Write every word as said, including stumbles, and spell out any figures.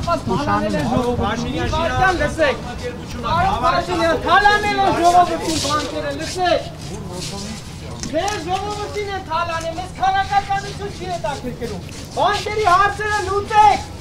Ալապաս մալանել են ժողովրդին, վարկյան լսեք, Արոն Փաշինյան թալանել են ժողովրդին բանկերը, լսեք, ձեր ժողովրդին են թալանել, մեզ քարակականություն չի հետաքրքրում, բանկերի հարցերը լուծեք,